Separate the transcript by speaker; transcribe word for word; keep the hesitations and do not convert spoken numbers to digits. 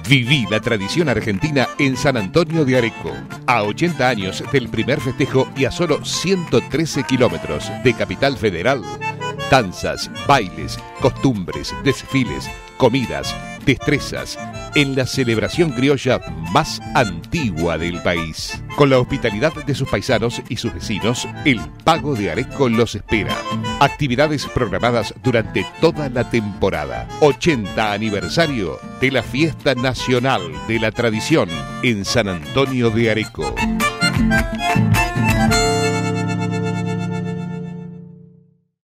Speaker 1: Viví la tradición argentina en San Antonio de Areco. A ochenta años del primer festejo y a solo ciento trece kilómetros de Capital Federal. Danzas, bailes, costumbres, desfiles, comidas, destrezas, en la celebración criolla más antigua del país. Con la hospitalidad de sus paisanos y sus vecinos, el Pago de Areco los espera. Actividades programadas durante toda la temporada. ochenta aniversario de la Fiesta Nacional de la Tradición en San Antonio de Areco.